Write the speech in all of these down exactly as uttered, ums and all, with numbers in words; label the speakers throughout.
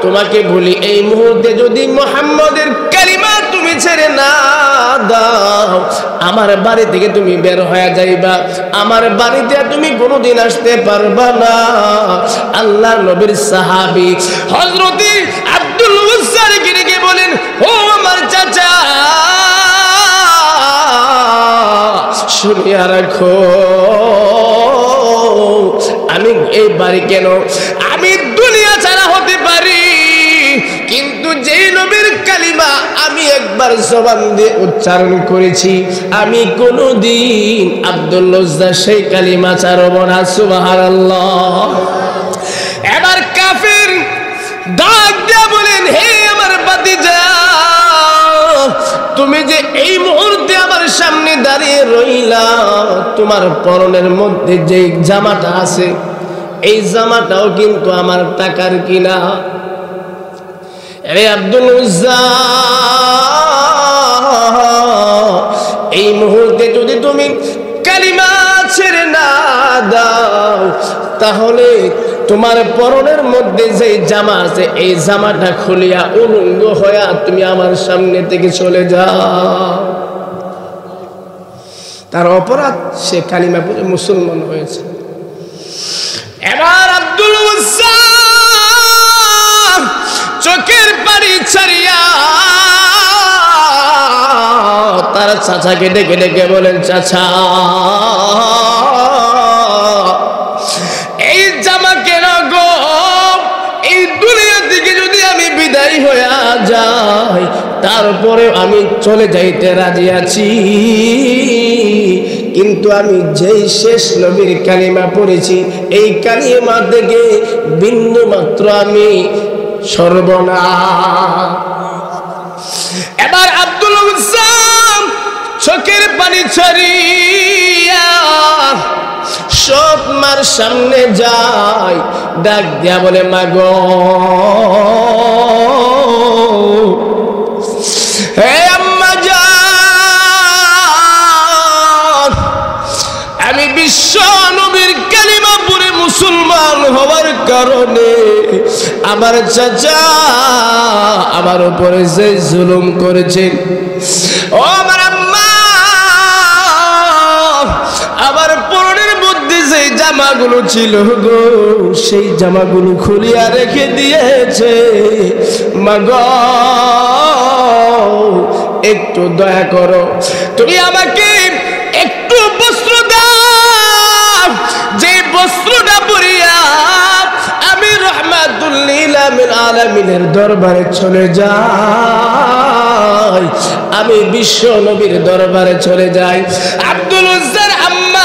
Speaker 1: তোমাকে বলি এই মুহূর্তে যদি মুহাম্মদের কালিমা তুমি ছেড়ে না দাও, আমার বাড়ি থেকে তুমি বের হয়ে যাইবা, আমার বাড়িতে তুমি কোনোদিন আসতে পারবা না। আল্লাহ নবীর সাহাবী হযরত আব্দুল উজ্জার গিয়ে বলেন, ও আমার চাচা, শুনিয়া রাখো, আমি এই বাড়ি কেন, আমি দুনিয়া ছাড়া হতে পারি, কিন্তু যে নবীর কালিমা আমি একবার জবান দিয়ে উচ্চারণ করেছি, আমি কোনোদিন আব্দুল উজ্জা সেই কালিমা ছাড়ব না। সুবহানাল্লাহ। এবার কাফির ডাক দিয়া বলেন, হে আমার ভাতিজা, তুমি যে এই মুহূর্তে আমার সামনে দাঁড়িয়ে রইলা, তোমার পরনের মধ্যে যে জামাটা আছে এই জামাটাও কিন্তু আমার টাকার কিনা। রে আব্দুল উজ্জা, এই মুহূর্তে যদি তুমি কালিমা ছেড়ে না দাও, তাহলে তোমার পরনের মধ্যে যে জামা আছে এই জামাটা খুলিয়া উলঙ্গ হইয়া তুমি আমার সামনে থেকে চলে যাও। তার অপরাধ, সে কালিমা পড়ে মুসলমান হয়েছে। এবার আব্দুল উজ্জা চোখের পানি ছাড়িয়া তার চাচাকে ডেকে ডেকে বলেন, চাচা, এই জামা কেন গো, এই দুনিয়া থেকে যদি আমি বিদায় হইয়া যাই, তারপরে আমি চলে যাইতে রাজি আছি, কিন্তু আমি যেই শেষ নবীর কালিমা পড়েছি এই কালিমা থেকে বিন্দু মাত্র আমি সর্বনা। এবার আব্দুল উজ্জা চোখের পানি ছাড়িয়া সৎ মার সামনে যায়, ডাক দিয়া বলে, মা গো, হে আম্মা জান, আমি বিশ্ব নবীর কালিমা পড়ে মুসলমান হওয়ার কারণে আমার চাচা আমার উপরে যে জুলুম করেছেন, ও আমার আম্মা, আমার পরনের মধ্যে যে জামাগুলো ছিল গো, সেই জামাগুলো খুলিয়া রেখে দিয়েছে, মা গো, একটু দয়া করো, তুমি আমাকে একটু বস্ত্র দাও, যে বস্ত্রটা পরিয়া আমি রাহমাতুল লিল আলামিনের দরবারে চলে যাই, আমি বিশ্ব নবীর দরবারে চলে যাই। আব্দুল উজ্জার আম্মা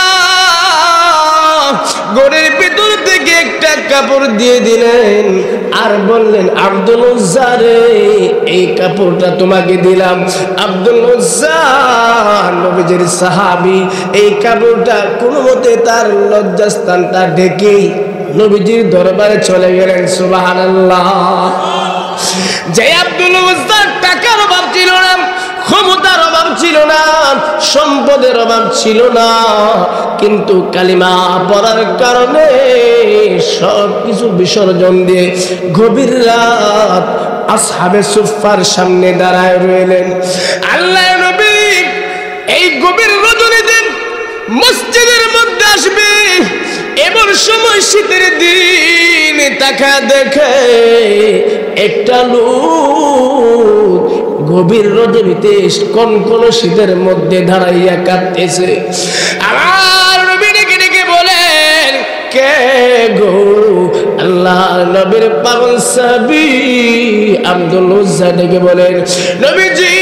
Speaker 1: ঘরের ভিতর থেকে একটা কাপড় দিয়ে দিলেন আর বললেন, আব্দুল উজ্জা রে, এই কাপড়টা তোমাকে দিলাম। আব্দুল উজ্জা নবীজির সাহাবী, এই কাপড়টা কোনো মতে তার লজ্জাস্থানটা ঢেকে নবীজির দরবারে চলে গেলেন। সুবহানাল্লাহ। যে আব্দুল উজ্জার টাকার অভাব ছিল না, ক্ষমতার অভাব ছিল না, সম্পদের অভাব ছিল না, কিন্তু কালিমা পড়ার কারণে সব কিছু বিসর্জন দিয়ে গভীর রাত আসহাবে সুফফার সামনে দাঁড়ায় রইলেন। আল্লাহ নবী এই গভীর রজনীতে মসজিদের মধ্যে আসবে, এমন সময় শীতের দিন তাকা দেখে একটা লোক গভীর রজনীতে কনকন শীতের মধ্যে দাঁড়াইয়া কাঁদতেছে। আমার নবী ডেকে ডেকে বলেন, কে গো? আল্লাহ নবীর পাগল সাহাবী আব্দুল উজ্জা ডেকে বলেন, নবীজি,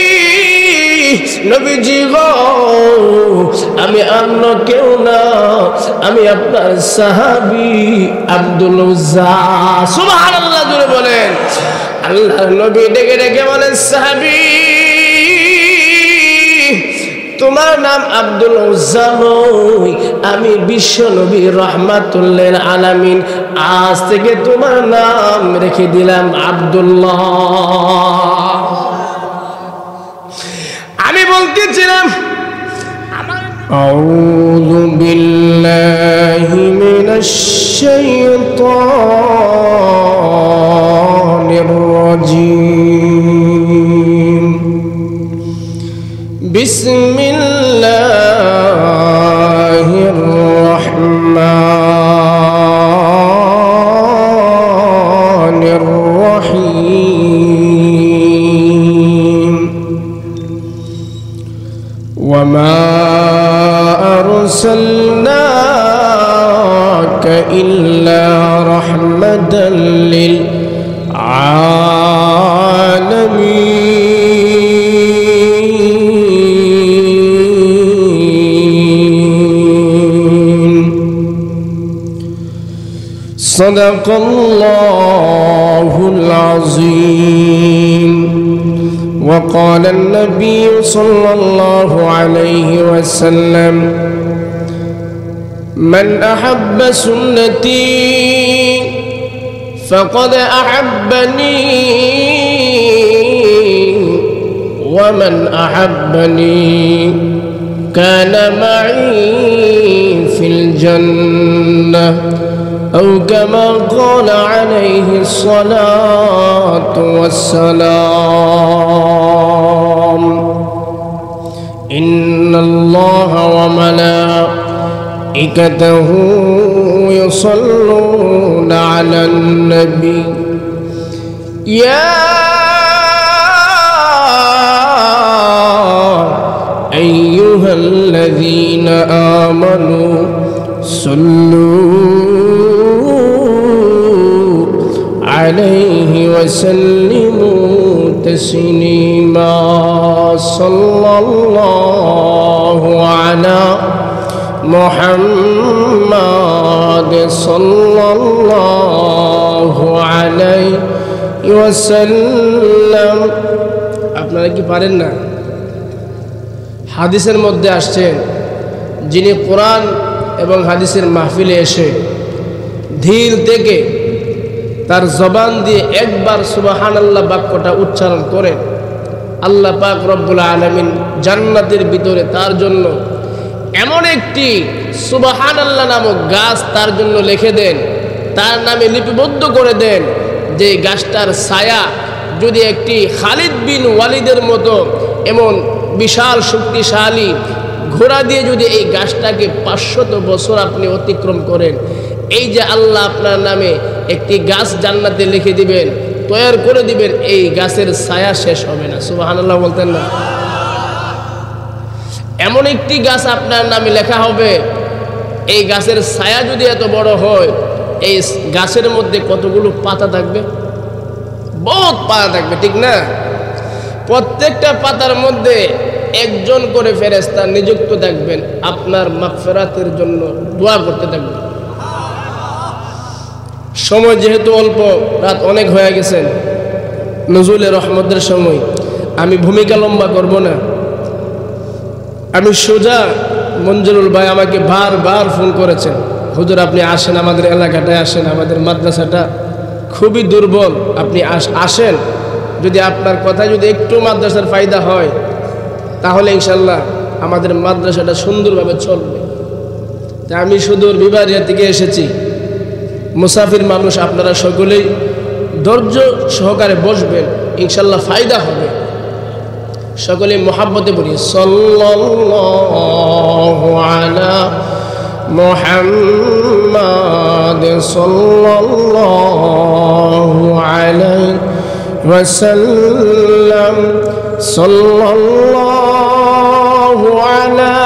Speaker 1: নবীজি গো, আমি অন্য কেউ না, আমি আপনার সাহাবী আব্দুল উজ্জা। সুবহানাল্লাহ জোরে বলেন। আল্লাহর নবী ডেকে ডেকে বলেন, সাহাবী, তোমার নাম আব্দুল উজ্জা নয়, আমি বিশ্ব নবী রাহমাতুল লিল আলামিন, আজ থেকে তোমার নাম রেখে দিলাম আব্দুল্লাহ। আমি বলতেছিলাম, আউযু বিল্লাহি মিনাশ শাইতানির আরসালনাকা ইল্লা রাহমাতাল লিল আলামিন। সাদাকাল্লাহুল আযীম। وقال النبي صلى الله عليه وسلم من أحب سنتي فقد أحبني ومن أحبني كان معي في الجنة أو كما قال عليه الصلاة والسلام إن الله وملائكته يصلون على النبي يا أيها الذين آمنوا صلوا عليه وسلموا تسليما صلى الله على محمد صلى الله عليه وسلم। আপনারা কি পারেন না? হাদিসের মধ্যে আসছে যিনি কোরআন এবং হাদিসের মাহফিলে এসে ধীর থেকে তার জবান দিয়ে একবার সুবহানাল্লাহ বাক্যটা উচ্চারণ করে, আল্লাহ পাক রব্বুল আলামিন জান্নাতের ভিতরে তার জন্য এমন একটি সুবহানাল্লাহ নামক গাছ তার জন্য লিখে দেন, তার নামে লিপিবদ্ধ করে দেন, যে গাছটার ছায়া যদি একটি খালিদ বিন ওয়ালিদের মতো এমন বিশাল শক্তিশালী ঘোড়া দিয়ে যদি এই গাছটাকে পাঁচশত বছর আপনি অতিক্রম করেন, এই যে আল্লাহ আপনার নামে একটি গাছ জান্নাতে লিখে দিবেন, তৈরি করে দিবেন, এই গাছের ছায়া শেষ হবে না। সুবহানাল্লাহ বলতেন না? এমন একটি গাছ আপনার নামে লেখা হবে, এই গাছের ছায়া যদি এত বড় হয়, এই গাছের মধ্যে কতগুলো পাতা থাকবে? বহুত পাতা থাকবে, ঠিক না? প্রত্যেকটা পাতার মধ্যে একজন করে ফেরেশতা নিযুক্ত থাকবেন, আপনার মাগফিরাতের জন্য দোয়া করতে থাকবেন। সময় যেহেতু অল্প, রাত অনেক হয়ে গেছেন, নজরুলের রহমতের সময়, আমি ভূমিকা লম্বা করব না। আমি সোজা, মঞ্জুরুল ভাই আমাকে বারবার ফোন করেছেন, হুজুর আপনি আসেন, আমাদের এলাকাটায় আসেন, আমাদের মাদ্রাসাটা খুবই দুর্বল, আপনি আসেন, যদি আপনার কথা যদি একটু মাদ্রাসার ফায়দা হয় তাহলে ইনশাল্লাহ আমাদের মাদ্রাসাটা সুন্দরভাবে চলবে। তা আমি সুদূর বিবারিয়া থেকে এসেছি, মুসাফির মানুষ, আপনারা সকলেই ধৈর্য সহকারে বসবেন, ইনশাল্লাহ ফায়দা হবে। সকলে মুহাব্বতে বলি সাল্লাল্লাহু আলা মুহাম্মাদ সাল্লাল্লাহু আলাইহি ওয়াসাল্লাম সাল্লাল্লাহু আলা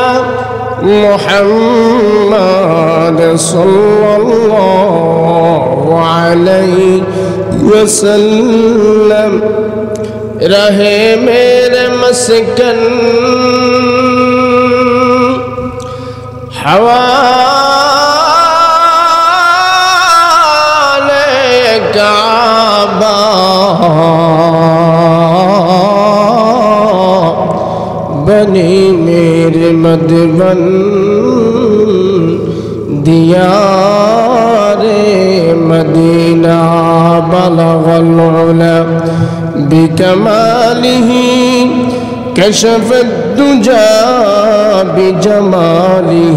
Speaker 1: মুহাম্মাদ সাল্লাল্লাহু আলাইহি ওয়াসাল্লাম। रहे मेरे मस्कन हवाले काबा बनी मेरे मधुबन दियारे मदीना बलगल उला बिकमालिह कशफ दुजा बिजमालिह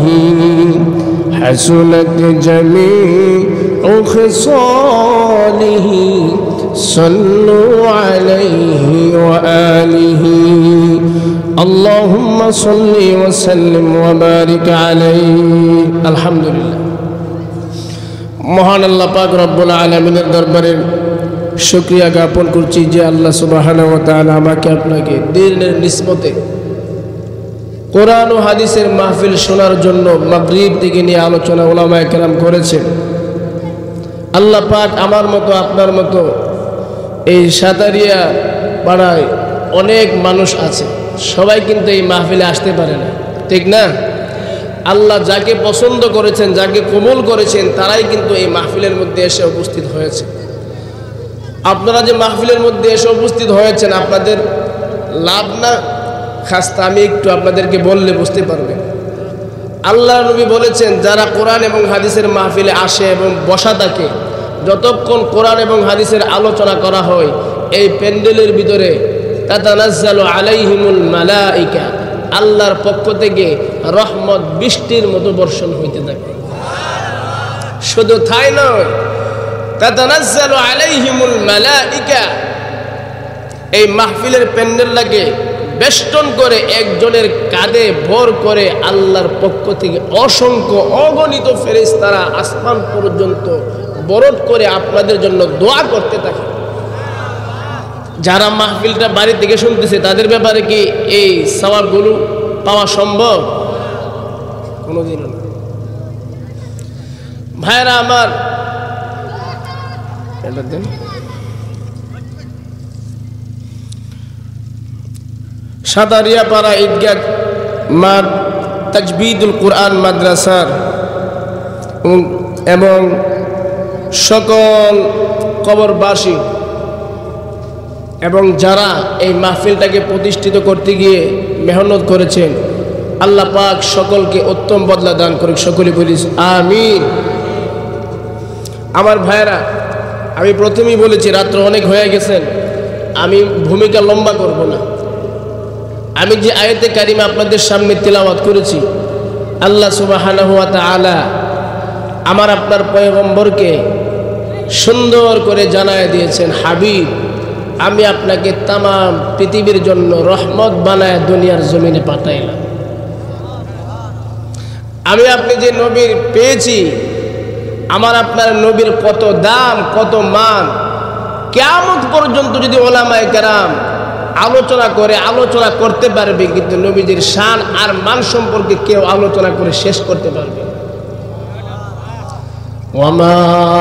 Speaker 1: हसनत जमीउ खिसालिह सल्लु अलैहि व आलिहि अल्लाहुम्मा सल्लि व सल्लिम व बारिक अलैहि। अल्हम्दुलिल्लाह। মহান আল্লাহ পাক রব্বুল আলামিনের দরবারে শুকরিয়া জ্ঞাপন করছি যে আল্লাহ সুবহানাহু ওয়া তাআলা আমাকে আপনাকে দিনের নিসবতে কোরআন ও হাদিসের মাহফিল শোনার জন্য মাগরিব থেকে নিয়ে আলোচনা উলামায়ে কেরাম করেছেন। আল্লাহ পাক আমার মতো আপনার মতো এই সাতারিয়া পাড়ায় অনেক মানুষ আছে, সবাই কিন্তু এই মাহফিলে আসতে পারে না, ঠিক না? আল্লাহ যাকে পছন্দ করেছেন, যাকে কবুল করেছেন, তারাই কিন্তু এই মাহফিলের মধ্যে এসে উপস্থিত হয়েছে। আপনারা যে মাহফিলের মধ্যে এসে উপস্থিত হয়েছেন, আপনাদের লাভ না খাস্তা আমি একটু আপনাদেরকে বললে বুঝতে পারবেন। আল্লাহ নবী বলেছেন, যারা কোরআন এবং হাদিসের মাহফিলে আসে এবং বসা থাকে, যতক্ষণ কোরআন এবং হাদিসের আলোচনা করা হয়, এই প্যান্ডেলের ভিতরে তাতানাজ্জালু আলাইহিমুল মালাইকা, আল্লাহর পক্ষ থেকে রহমত বৃষ্টির মতো বর্ষণ হইতে থাকে। শুধু তাই নয়, তাতানাজ্জালু আলাইহিমুল মালাইকা, এই মাহফিলের প্যান্ডেল লাগে বেষ্টন করে একজনের কাঁধে ভর করে আল্লাহর পক্ষ থেকে অসংখ্য অগণিত ফেরেশতারা আসমান পর্যন্ত বরদ করে আপনাদের জন্য দোয়া করতে থাকে। যারা মাহফিলটা বাড়ি থেকে শুনতেছে তাদের ব্যাপারে কি এই সওয়াবগুলো পাওয়া সম্ভব? কোনোদিনও না। ভাইরা আমার, সাতারিয়াপাড়া ঈদগাহ মাঠ তাজবিদুল কুরআন মাদ্রাসার এবং সকল কবরবাসী এবং যারা এই মাহফিলটাকে প্রতিষ্ঠিত করতে গিয়ে মেহনত করেছেন, আল্লাহ পাক সকলকে উত্তম বদলা দান করুক, সকলে বলিস আমিন। আমার ভাইরা, আমি প্রথমেই বলেছি রাত্র অনেক হয়ে গেছেন, আমি ভূমিকা লম্বা করব না। আমি যে আয়াতে কারিমা আপনাদের সামনে তিলাওয়াত করেছি, আল্লাহ সুবহানাহু ওয়া তাআলা আমার আপনার পয়গম্বরকে সুন্দর করে জানায় দিয়েছেন, হাবিব, আমি আপনাকে তাম পৃথিবীর জন্য রহমত বানায় দুনিয়ার জমিনে পাঠাইলাম। আমি আপনি যে নবীর পেয়েছি, আমার আপনার নবীর কত দাম, কত মান, কিয়ামত পর্যন্ত যদি উলামায়ে কেরাম আলোচনা করে আলোচনা করতে পারবে, কিন্তু নবীজির শান আর মান সম্পর্কে কেউ আলোচনা করে শেষ করতে পারবে। ওয়ামা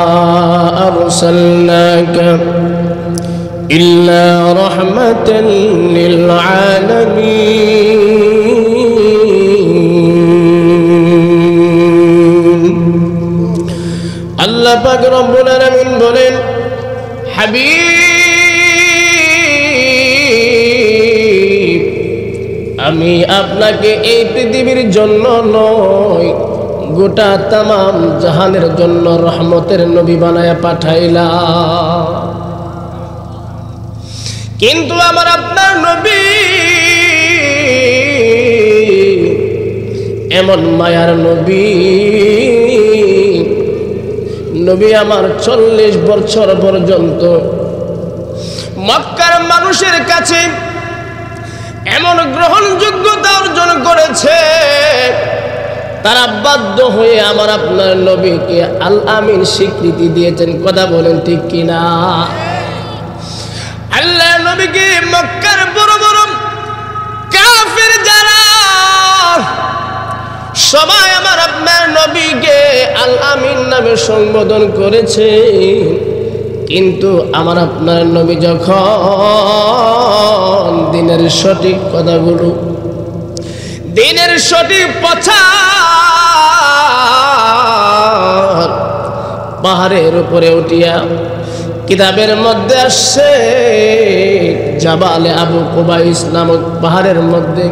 Speaker 1: আরসালনাকা ইল্লা রাহমাতাল লিল আলামিন। আল্লাহ পাক রব্বুল আলামিন বলেন, হাবিব, আমি আপনাকে এই পৃথিবীর জন্য নয়, গোটা তামাম জাহানের জন্য রহমতের নবী বানায়া পাঠাইলাম। কিন্তু আমার আপনার নবী এমন মায়ার নবী, নবী আমার চল্লিশ বছর পর্যন্ত মক্কার মানুষের কাছে এমন গ্রহণযোগ্যতা অর্জন করেছে, তারা বাধ্য হয়ে আমার আপনার নবীকে আল আমিন স্বীকৃতি দিয়েছেন। কথা বলেন ঠিক কিনা? আল্লাহ নবীকে মক্কার বড় বড় কাফের যারা সবাই আমার আপনার নবীকে আল আমিন নামে সম্বোধন করেছে, কিন্তু আমার আপনার নবী যখন দিনের সঠিক কথাগুলো, দিনের সঠিক প্রচার পাহাড়ের উপরে উঠিয়া কিতাবের মধ্যে আসছে, জাবালে আবু কুবাইস নামক পাহাড়ের মধ্যে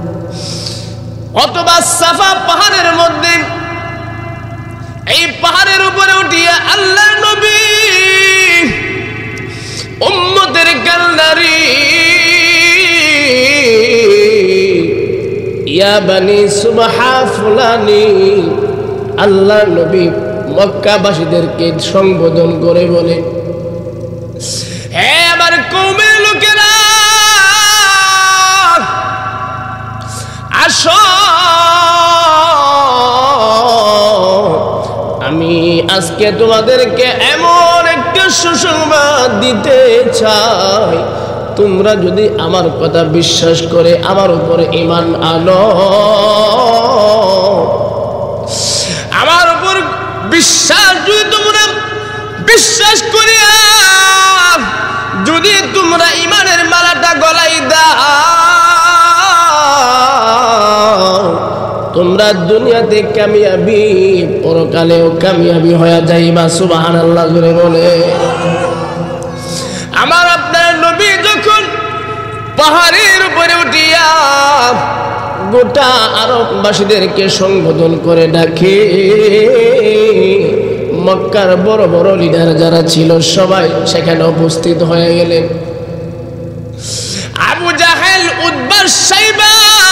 Speaker 1: অথবা সাফা পাহাড়ের মধ্যে, এই পাহাড়ের উপরে উঠিয়া আল্লাহ নবী উম্মতের কান্নারি ইয়া বানি সুবহা ফুলানি, আল্লাহ নবী মক্কাবাসীদেরকে সম্বোধন করে বলে, হে আমার কওমের লোকেরা, আসো, আমি আজকে তোমাদেরকে এমন একটা সুসংবাদ দিতে চাই, তোমরা যদি আমার কথা বিশ্বাস করে আমার উপরে ঈমান আনো, আমার উপর বিশ্বাস যদি তোমরা বিশ্বাস করিয়া যদি তোমরা ঈমানের মালাটা গলাই দাও, তোমরা দুনিয়াতে কামিয়াবি পরকালেও কামিয়াবি হয়ে যাইবা। সুবহানাল্লাহ জোরে বলে। আমার আপনার নবী যখন পাহাড়ের উপরে উঠিয়া গোটা আরববাসীদেরকে সম্বোধন করে ডাকে, মক্কার বড় বড় লিডার যারা ছিল সবাই সেখানে উপস্থিত হয়ে গেলেন। আবু জাহেল, উতবা, সাইবা,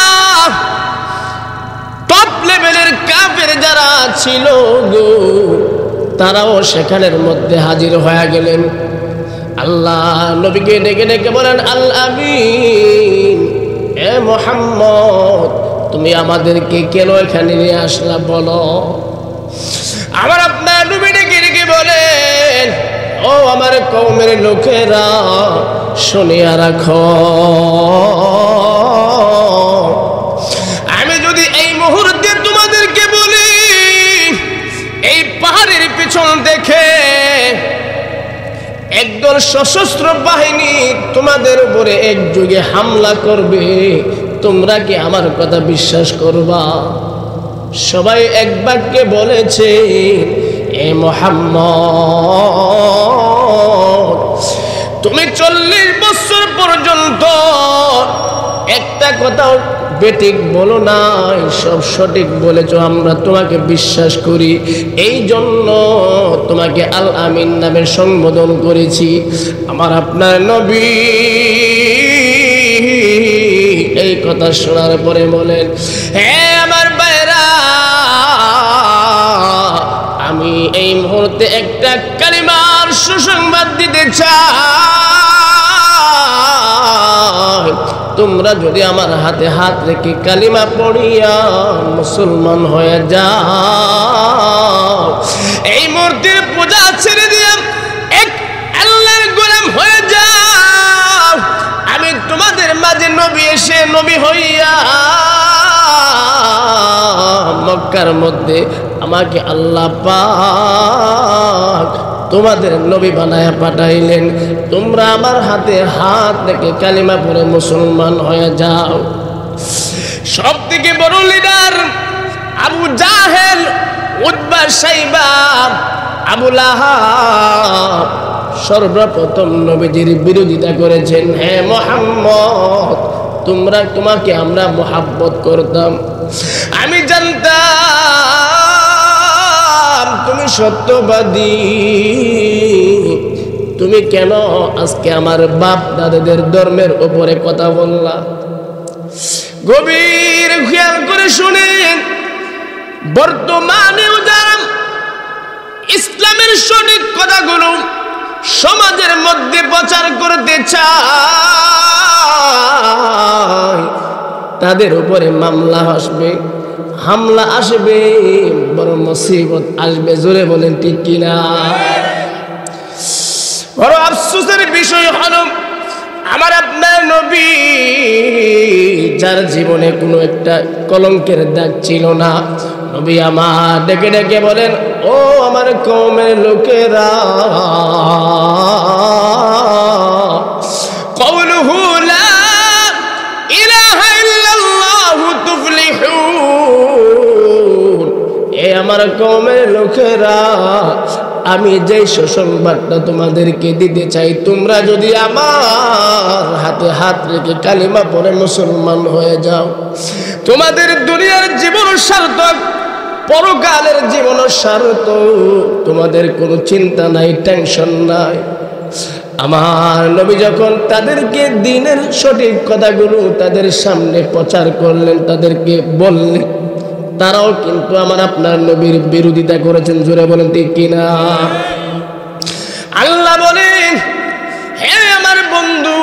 Speaker 1: টপ লেভেলের কাফের যারা ছিল গো, তারাও সেখানের মধ্যে হাজির হয়ে গেলেন। আল্লাহ নবীকে ডেকে ডেকে বলেন, আল আমিন, এ মুহাম্মদ তুমি আমাদেরকে কেন এখানে নিয়ে আসলা বলো। আমার আপনার নবী ডেকে ডেকে বলেন, ও আমার কওমের লোকেরা শুনিয়া রাখো, আমি যদি এই মুহূর্তে তোমাদেরকে বলি এই পাহাড়ের পিছন দেখে একদল সশস্ত্র বাহিনী তোমাদের উপরে একযোগে হামলা করবে, তোমরা কি আমার কথা বিশ্বাস করবা? সবাই এক বাক্যে বলেছে, এ মুহাম্মদ তুমি চল্লিশ বছর পর্যন্ত একটা কথাও বেঠিক বলো নাই, সব সঠিক বলেছো, আমরা তোমাকে বিশ্বাস করি, এই জন্য তোমাকে আল আমিন নামে সম্বোধন করেছি। আমার আপনার নবী এই কথা শোনার পরে বলেন, হ্যাঁ আমার ভাইরা, আমি এই মুহূর্তে একটা কালিমার সুসংবাদ দিতে চাই, তোমরা যদি আমার হাতে হাত রেখে কালিমা পড়িয়া মুসলমান হয়ে যাও, এই মূর্তির পূজা ছেড়ে দিয়া এক আল্লাহর গোলাম হয়ে যাও, আমি তোমাদের মাঝে নবী এসে নবী হইয়া মক্কার মধ্যে আমাকে আল্লাহ পাক তোমাদের নবী বানায়া পাঠাইলেন, তোমরা আমার হাতে হাত রেখে কালিমা পড়ে মুসলমান হয়ে যাও। সব থেকে বড় লিডার আবু জাহেল, উতবা, সাইবা, আবু লাহাব সর্বপ্রথম নবীজির বিরোধিতা করেছেন। হ্যাঁ মুহাম্মদ, তোমরা তোমাকে আমরা মোহাব্বত করতাম, আমি জানতাম তুমি সত্যবাদী, তুমি কেন আজকে আমার বাপ দাদাদের ধর্মের উপরে কথা বললা? গভীর খেয়াল করে শুনেন, বর্তমানেও যারা ইসলামের সঠিক কথাগুলো সমাজের মধ্যে প্রচার করতে চায়, তাদের উপরে মামলা আসবে, হামলা আসবে, বড় মুসিবত আসবে। জোরে বলেন ঠিক কিনা? বড় আফসোসের বিষয় হলো আমার আপনার নবী, যার জীবনে কোনো একটা কলঙ্কের দাগ ছিল না, নবী আমার ডেকে ডেকে বলেন, ও আমার কওমের লোকেরা, কওলুহু লা ইলাহা ইল্লাল্লাহু তুফলিহুন, এ আমার কওমের লোকেরা, আমি যে সুসংবাদটা তোমাদেরকে দিতে চাই, তোমরা যদি আমার হাতে হাত রেখে কালিমা পড়ে মুসলমান হয়ে যাও, তোমাদের দুনিয়ার জীবন সার্থক, পরকালের জীবন সার্থক, তোমাদের কোনো চিন্তা নাই, টেনশন নাই। আমার নবী যখন তাদেরকে দ্বীনের সঠিক কথাগুলো তাদের সামনে প্রচার করলেন, তাদেরকে বললেন, তারাও কিন্তু আমার আপনার নবীর বিরোধিতা করেছেন। জোরে বলেন ঠিক কিনা? আল্লাহ বলেন, হে আমার বন্ধু,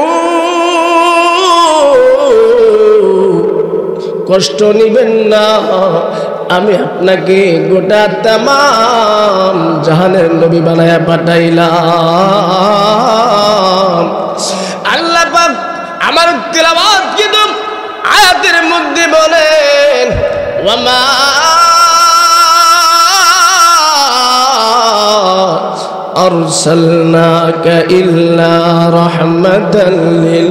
Speaker 1: কষ্ট নিবেন না, আমি আপনাকে গোটা তামাম জাহানের নবী বানায়া পাঠাইলাম। আল্লাহ পাক আমার তিলাওয়াত কিন্তু আয়াতের মধ্যে বলেন ওয়ামা আরসালনাকা ইল্লা রাহমাতাল লিল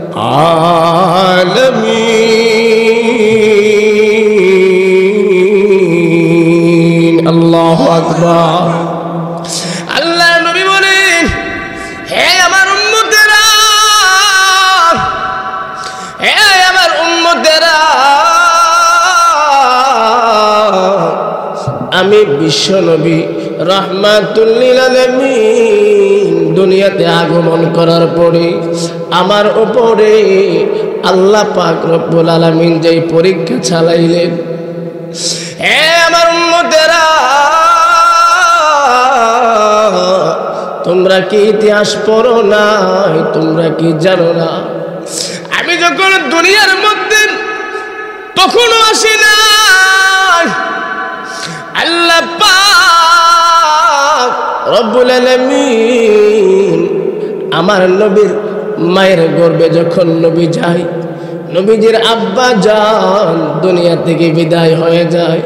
Speaker 1: আলামিন। আল্লাহু আকবার। আল্লাহ নবী বলেন হে আমার উম্মতেরা, হে আমার উম্মতেরা, আমি বিশ্ব নবী রাহমাতুল লিল আলামিন দুনিয়াতে আগমন করার পরে আমার উপরে আল্লাহ পাক রব্বুল আলামিন যেই পরীক্ষা চালাইলেন, হে আমার উম্মতেরা, তোমরা কি ইতিহাস পড়ো না? তোমরা কি জানো না আমি যখন দুনিয়ার মধ্যে তখনও আসি না, আল্লাহ পাক রব্বুল আলামিন আমার নবীর মায়ের গর্ভে যখন নবী যায়, নবীজির আব্বা জান দুনিয়া থেকে বিদায় হয়ে যায়,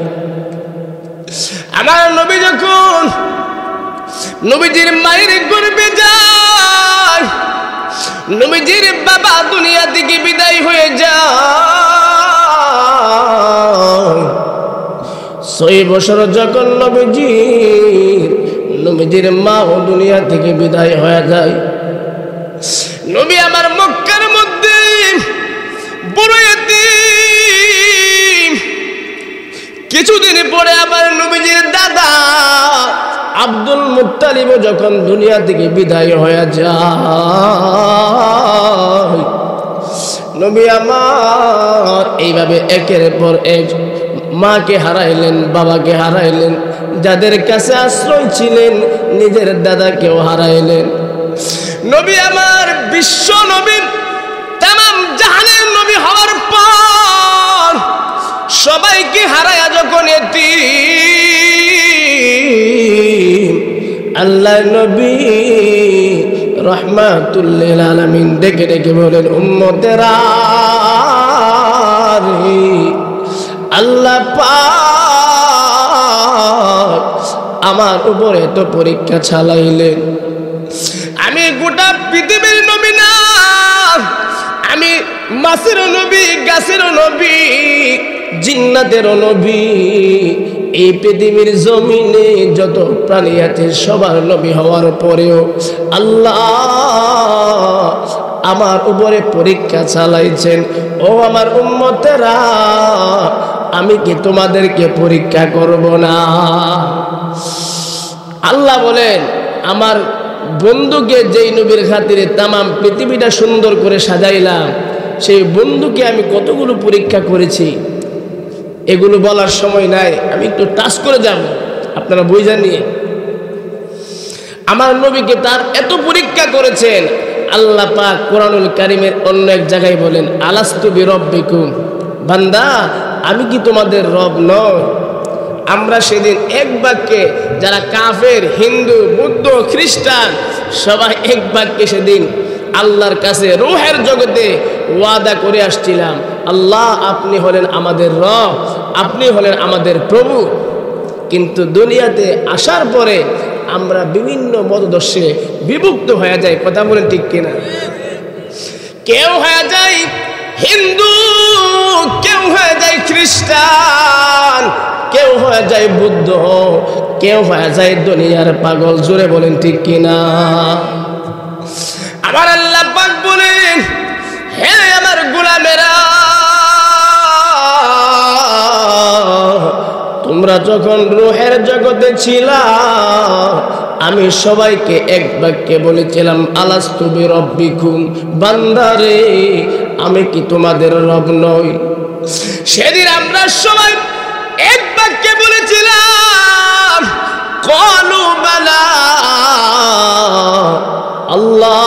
Speaker 1: আমার নবী যখন নবীজির মায়ের গর্ভে যায়, নবীজির বাবা দুনিয়া থেকে বিদায় হয়ে যায়, ছয় বছর যখন নবীজির নবীজির মাও দুনিয়া থেকে বিদায় হয়ে যায়, নবী আমার মক্কার মধ্যে বড় এতিম। কিছুদিন পরে আবার নবীজির দাদা আব্দুল মুত্তালিব যখন দুনিয়া থেকে বিদায় হয়ে যায়, নবী আমার এইভাবে একের পর এক মাকে হারাইলেন, বাবাকে হারাইলেন, যাদের কাছে আশ্রয় ছিলেন নিজের দাদাকেও হারাইলেন। নবী আমার বিশ্ব নবী তামাম জাহানের নবী হওয়ার পর সবাইকে হারায়া যখন এতিম, আল্লাহ নবী রাহমাতুল লিল আলামিন ডেকে ডেকে বলেন উম্মতেরা, আল্লাহ পাক আমার উপরে তো পরীক্ষা চালাইলেন। আমি গোটা পৃথিবীর নবী না, আমি মাছের নবী, গাছের নবী, জিন্নাতের নবী। এই পৃথিবীর জমিনে যত প্রাণী আছে সবার নবী হওয়ার পরেও আল্লাহ আমার উপরে পরীক্ষা চালাইছেন। ও আমার উম্মতেরা, আমি কি তোমাদেরকে পরীক্ষা করব না? আল্লাহ বলেন আমার বন্ধুকে যেই নবীর খাতিরে তামাম পৃথিবীটা সুন্দর করে সাজাইলাম, সেই বন্ধুকে আমি কতগুলো পরীক্ষা করেছি এগুলো বলার সময় নাই, আমি একটু টাচ করে যাব আপনারা বুঝে নিয়ে। আমার নবীকে তার এত পরীক্ষা করেছেন। আল্লাহ পাক কোরআনুল কারীমের অন্য এক জায়গায় বলেন আলাস্তু বিরব্বিকুম, বান্দা আমি কি তোমাদের রব নই? আমরা সেদিন এক বাক্যে, যারা কাফের, হিন্দু, বৌদ্ধ, খ্রিস্টান সবাই এক বাক্যে সেদিন আল্লাহর কাছে রূহের জগতে ওয়াদা করে আসছিলাম, আল্লাহ আপনি হলেন আমাদের রব, আপনি হলেন আমাদের প্রভু। কিন্তু দুনিয়াতে আসার পরে আমরা বিভিন্ন মতদর্শে বিভক্ত হয়ে যাই। কথা বলেন ঠিক কিনা? কেউ হয়ে যায় হিন্দু, কেউ হয়ে যায় খ্রিস্টান, কেউ হয়ে যায় বুদ্ধ, কেউ হয়ে যায় দুনিয়ার পাগল। জোরে বলেন ঠিক কিনা? আমার আল্লাহ পাক বলেন হে আমার গোলামেরা, তোমরা যখন রূহের জগতে ছিলা আমি সবাইকে এক বাক্যে বলেছিলাম আলাস্তু বিরব্বিকুম, বান্দারে আমি কি তোমাদের রব নই? সেদিন আমরা সবাই এক বাক্যে বলেছিলাম ক্বালু বালা, আল্লাহ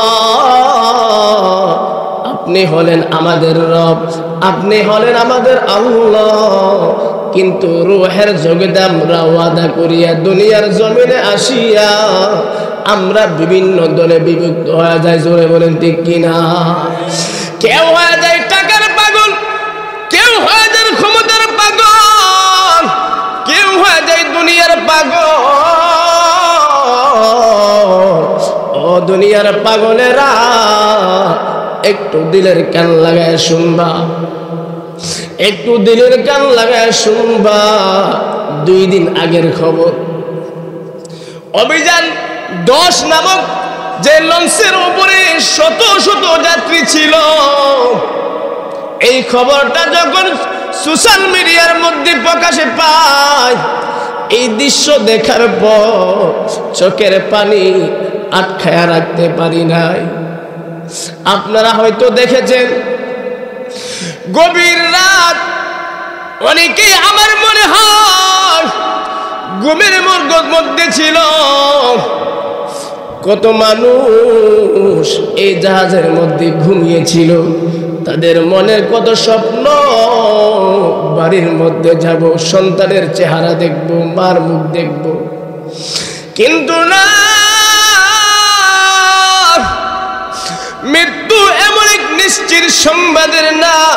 Speaker 1: আপনি হলেন আমাদের রব, আপনি হলেন আমাদের আল্লাহ। কিন্তু রূহের জগতে আমরা ওয়াদা করিয়া দুনিয়ার জমিনে আসিয়া আমরা বিভিন্ন দলে বিভক্ত হয়ে যায়। জোরে বলেন ঠিক কিনা? কেউ হয়ে যায় টাকার পাগল, কেউ হয়ে যায় ক্ষমতার পাগল, কেউ হয়ে যায় দুনিয়ার পাগল। ও দুনিয়ার পাগলেরা, একটু দিলের কান লাগায় শুনবা, একটু দিলের কান লাগায় শুনবা। দুই দিন আগের খবর, অভিযান দশ নামক যে লঞ্চের উপরে শত শত যাত্রী ছিল, এই খবরটা যখন সোশ্যাল মিডিয়ার মধ্যে প্রকাশে পায়, এই দৃশ্য দেখার পর চোখের পানি আটকায়া রাখতে পারি নাই। আপনারা হয়তো দেখেছেন, গভীর রাত, অনেকেই আমার মনে হয় ঘুমের মধ্যে ছিল। কত মানুষ এই জাহাজের মধ্যে ঘুমিয়েছিল, তাদের মনের কত স্বপ্ন, বাড়ির মধ্যে যাব, সন্তানের চেহারা দেখব, মার মুখ দেখব। কিন্তু না, মৃত্যু এমন এক নিশ্চিত সংবাদের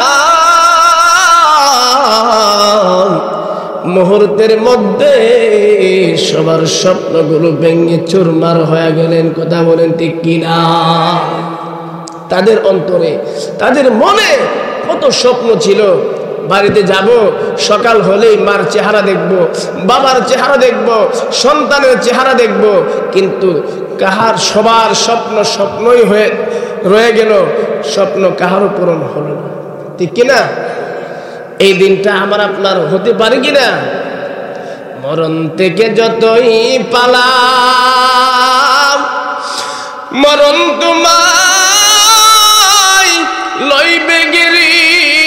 Speaker 1: নাম, মুহূর্তের মধ্যে সবার স্বপ্নগুলো ভেঙে চুরমার হয়ে গেলেন। কথা বলেন ঠিক কিনা? তাদের অন্তরে, তাদের মনে কত স্বপ্ন ছিল, বাড়িতে যাব, সকাল হলেই মার চেহারা দেখব, বাবার চেহারা দেখব, সন্তানের চেহারা দেখব। কিন্তু কাহার, সবার স্বপ্ন স্বপ্নই হয়ে রয়ে গেল, স্বপ্ন কাহারও পূরণ হলো না। ঠিক কিনা? এই দিনটা আমার আপনার হতে পারে কিনা? মরণ থেকে যতই পালাম, মরণ তোমায় লইবে গিরি,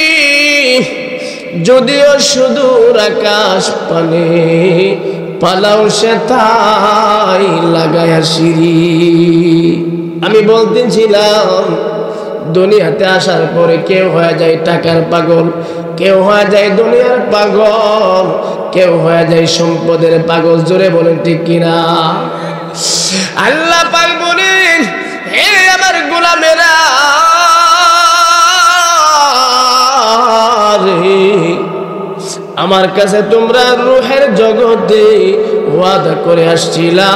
Speaker 1: যদিও সুদূর আকাশ পানে, পালাও সে তাই লাগায়া সিঁড়ি। আমি বলতেছিলাম, দুনিয়াতে আসার পরে কেউ হয়ে যায় টাকার পাগল, কেউ হয়ে যায় দুনিয়ার পাগল, কেউ হয়ে যায় সম্পদের পাগল। জোরে বলেন ঠিক কিনা? আল্লাহ পাক বলেন, হে আমার গোলামেরা রে, আমার কাছে তোমরা রূহের জগতে ওয়াদা করে আসছিলা।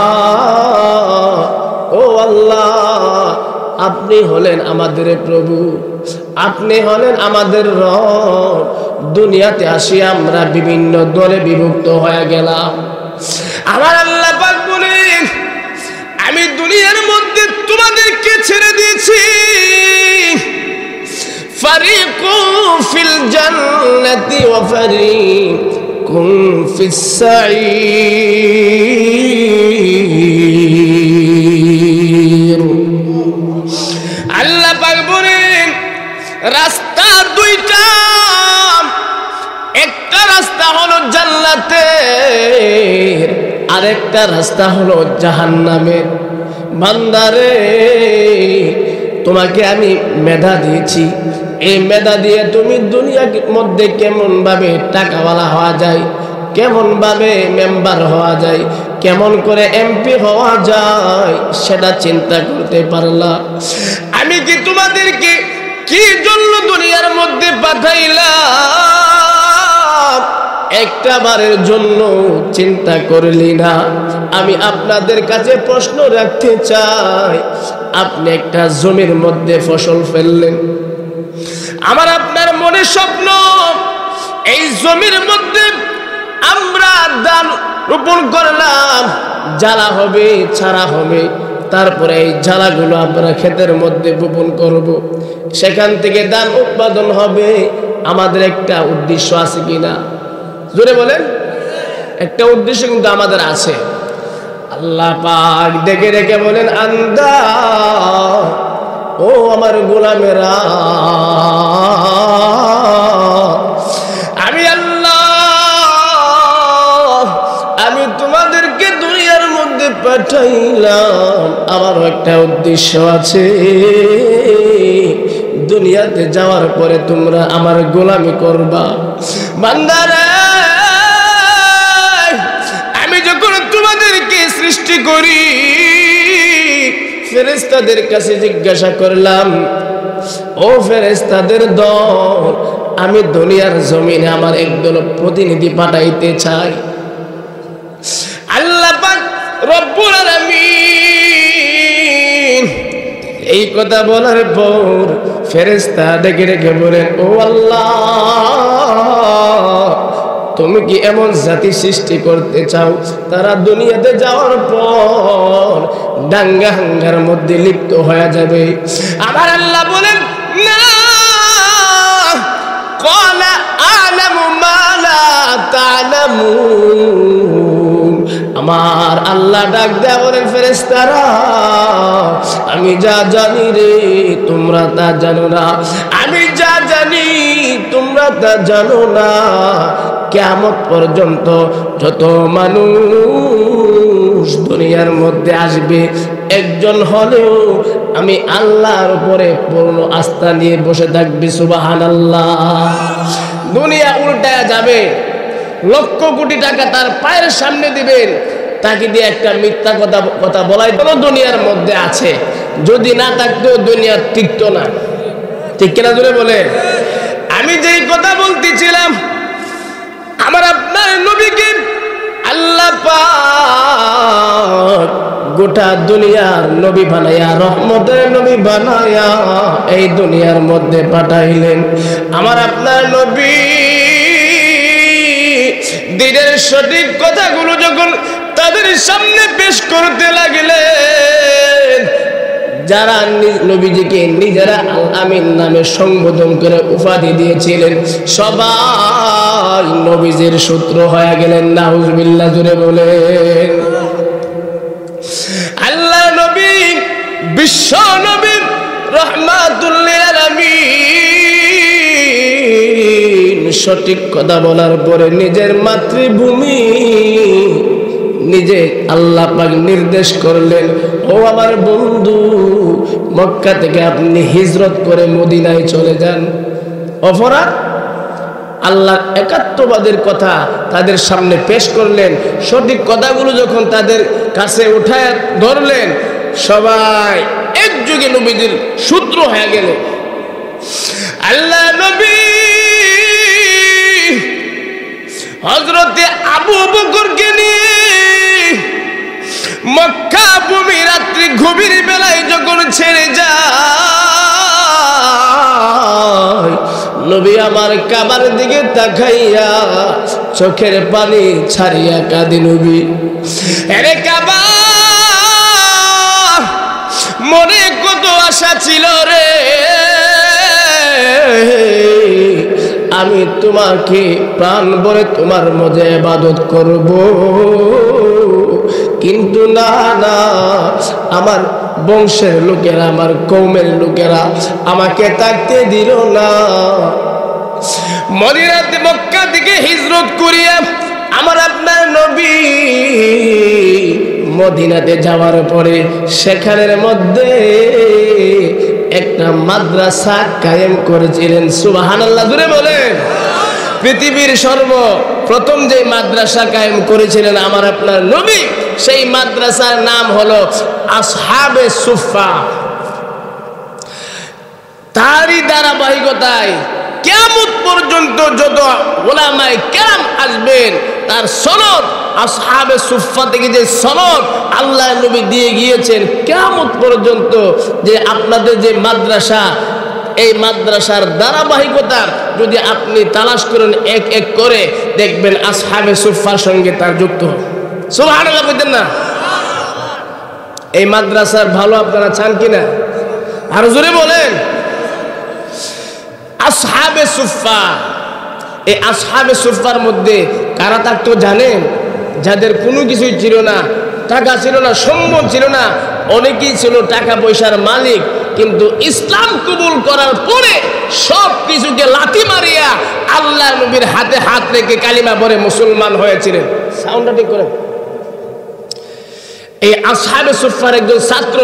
Speaker 1: ও আল্লাহ, আপনি হলেন আমাদের প্রভু, আপনি হলেন আমাদের রব। দুনিয়াতে আসি আমরা বিভিন্ন দলে বিভক্ত হয়ে গেলাম। আমার আল্লাহ পাক বলেন, আমি দুনিয়ার মধ্যে তোমাদেরকে ছেড়ে দিয়েছি। ফারিকুন ফিল জান্নাতি ওয়া ফারিকুন ফিস সাঈর। আল্লাহ পাক বলেন, রাস্তা দুইটা, একটা রাস্তা হলো জান্নাতের, আরেকটা রাস্তা হলো জাহান্নামের। বান্দারে, তোমাকে আমি মেধা দিয়েছি, এই মেধা দিয়ে তুমি দুনিয়ার মধ্যে কেমন ভাবে টাকাওয়ালা হওয়া যায়, কেমন ভাবে মেম্বার হওয়া যায়, কেমন করে এমপি হওয়া যায়, সেটা চিন্তা করতে পারলা? আমি কি তোমাদেরকে কি জন্য দুনিয়ার মধ্যে পাঠাইলাম? একটা বারের জন্য চিন্তা করলি না? আমি আপনাদের কাছে প্রশ্ন রাখতে চাই, আপনি একটা জমির মধ্যে ফসল ফেললেন, আমার আপনার মনে স্বপ্ন, এই জমির মধ্যে আমরা ধান রোপণ করলাম, জ্বালা হবে, ছাড়া হবে, তারপরে এই জ্বালাগুলো আমরা ক্ষেতের মধ্যে বপন করব, সেখান থেকে ধান উৎপাদন হবে। আমাদের একটা উদ্দেশ্য আছে কিনা? জোরে বলেন। একটা উদ্দেশ্য কিন্তু আমাদের আছে। আল্লাহ পাক ডেকে ডেকে বলেন, আন্দা, ও আমার গোলামেরা, আমি আল্লাহ, আমি তোমাদেরকে দুনিয়ার মধ্যে পাঠাইলাম, আমারও একটা উদ্দেশ্য আছে। দুনিয়াতে যাওয়ার পরে তোমরা আমার গোলামি করবা। বান্দারা, আমি যখন তোমাদেরকে সৃষ্টি করি, ফেরেশতাদের কাছে জিজ্ঞাসা করলাম, ও ফেরেশতাদের দল, আমি দুনিয়ার জমিনে আমার একদল প্রতিনিধি পাঠাইতে চাই। আল্লাহ পাক রব্বুল আলামিন এই কথা বলার পর ফেরেশতা ডেকে ডেকে বলেন, ও আল্লাহ, তুমি কি এমন জাতি সৃষ্টি করতে চাও তারা দুনিয়াতে যাওয়ার পর দাঙ্গা হাঙ্গার মধ্যে লিপ্ত হয়ে যাবে? আমার আল্লাহ বলেন, না, ক্বালা আ'লামু মা লা তা'লামুন। আমার আল্লাহ ডাক দেয়া বলেন, ফেরেশতারা, আমি যা জানি রে তোমরা তা জানো না, আমি যা জানি তোমরা তা জানো না। কিয়ামত পর্যন্ত যত মানুষ দুনিয়ার মধ্যে আসবে, একজন হলেও আমি আল্লাহর উপরে পূর্ণ আস্থা নিয়ে বসে থাকবে। সুবহানাল্লাহ। দুনিয়া উল্টায়া যাবে, লক্ষ কোটি টাকা তার পায়ের সামনে দিবেন, তাকে দিয়ে একটা মিথ্যা কথা কথা বলাই কোনো দুনিয়ার মধ্যে আছে, যদি না থাকতো দুনিয়া টিকতো না। ঠিক কিনা জোরে বলে? আমি যেই কথা বলতেছিলাম, আমার আপনার নবীকে আল্লাহ পাক গোটা দুনিয়ার নবী বানায়া, রহমতের নবী বানায়া এই দুনিয়ার মধ্যে পাঠাইলেন। আমার আপনার নবী দিনের সঠিক কথাগুলো যখন তাদের সামনে পেশ করতে লাগলেন, যারা নবীজিকে নিজেরা আল আমিন নামে সম্বোধন করে উপাধি দিয়েছিলেন, সবাই নবীজির শত্রু হয়ে গেলেন। নাউজুবিল্লাহ, জোরে বলেন। আল্লাহ নবী, বিশ্ব নবী, রাহমাতুল লিল আলামিন সঠিক কথা বলার পরে নিজের মাতৃভূমি নিজে আল্লাহ পাক নির্দেশ করলেন, ও আমার বন্ধু, মক্কা থেকে আপনি হিজরত করে মদিনায় চলে যান। অপরাধ আল্লাহর একাত্মবাদের কথা তাদের সামনে পেশ করলেন। সঠিক কথাগুলো যখন তাদের কাছে উঠায় ধরলেন, সবাই একযোগে নবীদের সূত্র হয়ে গেল। আল্লাহ নবী হযরতে আবু বকরকে নিয়ে মক্কা ভূমি রাত্রি গভীর বেলায় যখন ছেড়ে যায়, নবী আমার কাবার দিকে তাকাইয়া চোখের পানি ছাড়িয়া কাঁদে। নবী, আরে কাবা, মনে কত আশা ছিল রে, আমি তোমাকে প্রাণ ভরে তোমার মধ্যে ইবাদত করব, কিন্তু না না, আমার বংশের লোকেরা, আমার কওমের লোকেরা আমাকে থাকতে দিল না। মদিনাতে মক্কা থেকে হিজরত করিয়া আমার আপনার নবী মদিনাতে যাওয়ার পরে সেখানের মধ্যে একটা মাদ্রাসা কায়েম করেছিলেন। সুবহানাল্লাহ, জোরে বলেন। পৃথিবীর সর্বপ্রথম যে মাদ্রাসা কায়েম করেছিলেন আমার আপনার নবী, সেই মাদ্রাসার নাম হলো আসহাবে সুফা। তারই ধারাবাহিকতায় কিয়ামত পর্যন্ত যত উলামায়ে কেরাম আসবেন, তার সনদ আসহাবে সুফা থেকে যে সনদ আল্লাহ নবী দিয়ে গিয়েছেন, কিয়ামত পর্যন্ত যে আপনাদের যে মাদ্রাসা, এই মাদ্রাসার ধারাবাহিকতা যদি আপনি তালাশ করেন, এক এক করে দেখবেন আসহাবে সুফার সঙ্গে তার যুক্ত। সুবহানাল্লাহ বলতেন না? এই মাদ্রাসার ভালো আপনারা চান কিনা? আর জোরে বলেন। আসহাবে সুফা, এই আসহাবে সুফার মধ্যে কারা থাকতো জানেন? যাদের কোনো কিছুই ছিল না, টাকা ছিল না, সম্পদ ছিল না, অনেকেই ছিল টাকা পয়সার মালিক, কিন্তু ইসলাম কবুল করার পরে সব কিছুকে লাথি মারিয়া আল্লাহ নবীর হাতে হাত রেখে কালিমা পড়ে মুসলমান হয়েছিলেন। সাউন্ডটা ঠিক করেন। এই আসহাবে সুফার একজন ছাত্র,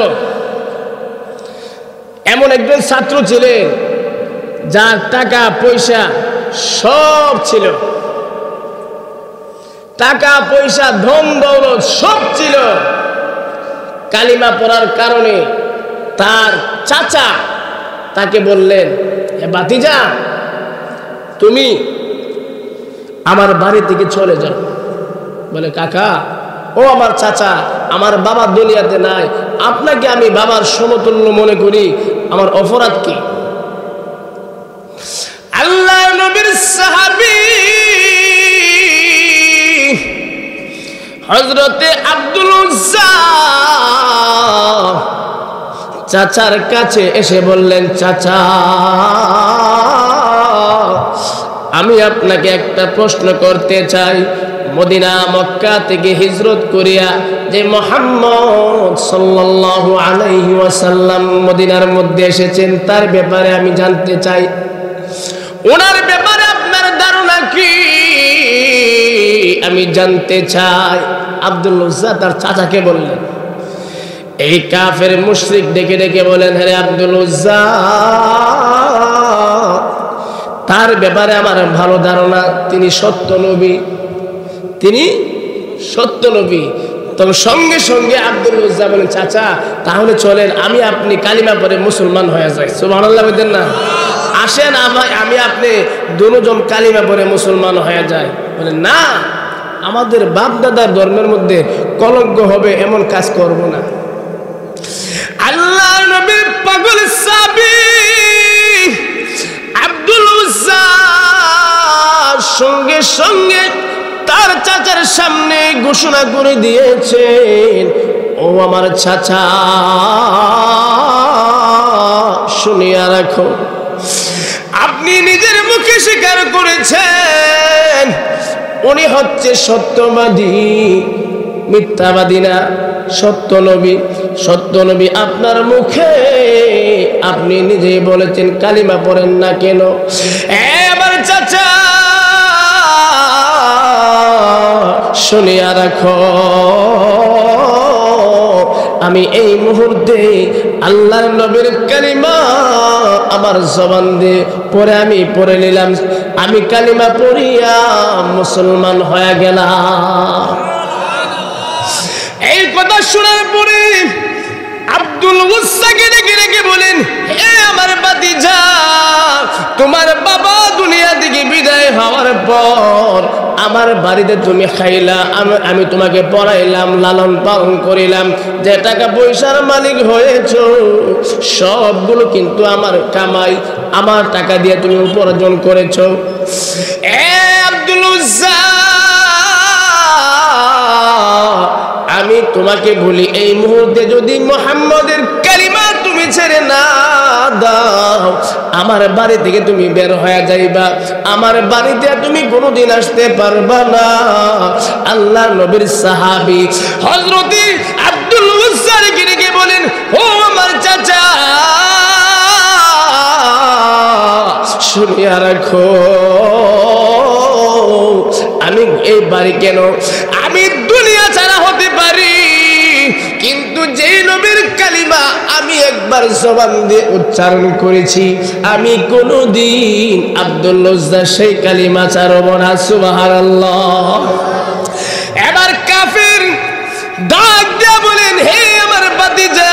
Speaker 1: এমন একজন ছাত্র ছিলেন যার টাকা পয়সা সব ছিল, টাকা পয়সা ধন দৌলত সব ছিল। কালিমা পড়ার কারণে তার চাচা তাকে বললেন, এ ভাতিজা, তুমি আমার বাড়ি থেকে চলে যাও। বলে, কাকা, ও আমার চাচা, আমার বাবা দুনিয়াতে নাই, আপনাকে আমি বাবার সমতুল্য মনে করি, আমার অপরাধ কি? আল্লাহর নবীর সাহাবী হযরতে আব্দুল উজ্জা চাচার কাছে এসে বললেন, চাচা, আমি আপনাকে একটা প্রশ্ন করতে চাই। মদিনা মক্কা থেকে হিজরত করিয়া যে মুহাম্মদ সাল্লাল্লাহু আলাইহি ওয়াসাল্লাম মদিনার মধ্যে এসেছেন, তার ব্যাপারে আমি জানতে চাই। ওনার ব্যাপারে আপনার ধারণা কি আমি জানতে চাই। আব্দুল উজ্জা তার চাচাকে বললেন। এই কাফের মুশরিক ডেকে ডেকে বলেন, হে আব্দুল উজ্জা, তার ব্যাপারে আমার ভালো ধারণা, তিনি সত্য নবী, তিনি সত্য নবী। তখন সঙ্গে সঙ্গে আব্দুল উজ্জা বলেন, চাচা, তাহলে চলেন আমি আপনি কালিমা পড়ে মুসলমান হয়ে যাই। সুবহানাল্লাহ বলেন না? আসেন আমি আপনি দুজন কালিমা পড়ে মুসলমান হয়ে যায়। বলেন, না, আমাদের বাপ দাদার ধর্মের মধ্যে কলঙ্ক হবে এমন কাজ করব না। আল্লাহর নবীর পাগল সাহাবী আব্দুল উজ্জা সঙ্গে সঙ্গে তার চাচার সামনে ঘোষণা করে দিয়েছেন, ও আমার চাচা, শুনিয়া রাখো, আপনি নিজের মুখে স্বীকার করেছেন উনি হচ্ছে সত্যবাদী, মিথ্যাবাদী না, সত্য নবী। সত্য নবী আপনার মুখে আপনি নিজেই বলেছেন, কালিমা পড়েন না কেন? এবার চাচা, শুনিয়া রাখো, আমি এই মুহূর্তে আল্লাহর নবীর কালিমা আমার জবান দিয়ে পরে আমি পড়ে নিলাম, আমি কালিমা পড়িয়া মুসলমান হয়ে গেলাম। এই কথা শোনার পরে আব্দুল উজ্জাকে ডেকে ডেকে বলেন, হে আমার ভাতিজা, তোমার বাবা দুনিয়া থেকে বিদায় হওয়ার পর আমার বাড়িতে তুমি খাইলা, আমি তোমাকে পড়াইলাম, লালন পালন করিলাম, যে টাকা পয়সার মালিক হয়েছো সবগুলো কিন্তু আমার কামাই, আমার টাকা দিয়ে তুমি উপার্জন করেছো। এ আব্দুল উজ্জা, আমি তোমাকে বলি, এই মুহূর্তে যদি মুহাম্মদের কালিমা তুমি ছেড়ে না দাও, আমার বাড়ি থেকে তুমি বের হয়ে যাইবা, আমার বাড়িতে তুমি কোনোদিন আসতে পারবা না। আল্লাহ নবীর সাহাবী হযরতে আব্দুল উজ্জা কে বলেন, ও আমার চাচা, শুনিয়া রাখো, আমি এই বাড়ি কেন, আমি দুনিয়া ছাড়া হতে পারি, কিন্তু যেই নবীর কালিমা আমি একবার জবান দিয়ে উচ্চারণ করেছি, আমি কোনদিন আব্দুল উজ্জা সেই কালিমা ছাড়ব না। সুবহানাল্লাহ। এবার কাফির ডাক দিয়ে বলেন, হে আমার ভাতিজা,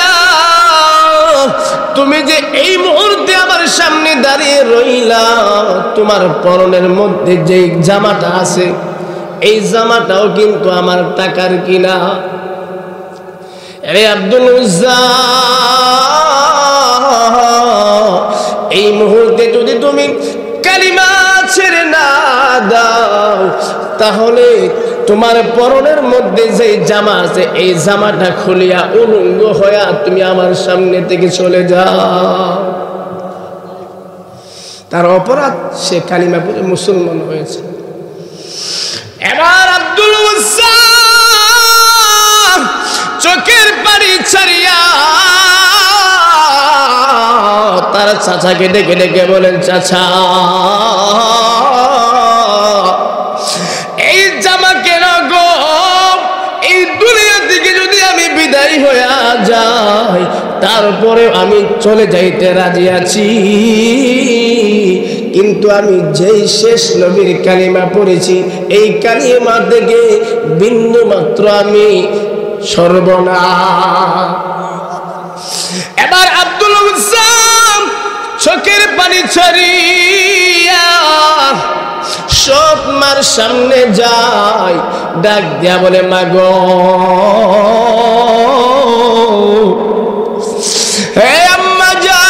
Speaker 1: তুমি যে এই মুহূর্তে আমার সামনে দাঁড়িয়ে রইলা, তোমার পরনের মধ্যে যে জামাটা আছে, এই জামাটাও কিন্তু আমার টাকার কিনা। আরে আব্দুল উজ্জা, এই মুহূর্তে যদি তুমি কালিমা ছেড়ে না দাও, তাহলে তোমার পরনের মধ্যে যে জামা আছে, এই জামাটা খুলিয়া উলঙ্গ হইয়া তুমি আমার সামনে থেকে চলে যাও। তার অপরাধ, সে কালিমা পড়ে মুসলমান হয়েছে। এবার আব্দুল উজ্জা চোখের পানি ছাড়িয়া তার চাচাকে ডেকে ডেকে বলেন, চাচা, এই জামা কেন গো? এই দুনিয়া থেকে যদি আমি বিদায় হইয়া যাই, তারপরে আমি চলে যাইতে রাজি আছি, কিন্তু আমি যেই শেষ নবীর কালিমা পড়েছি, এই কালিমা থেকে বিন্দু মাত্র আমি সর্বনাশ। এবার আব্দুল উজ্জা চোখের পানি ছাড়িয়া সৎ মার সামনে যায়, ডাক দিয়া বলে, মা গো, হে আম্মা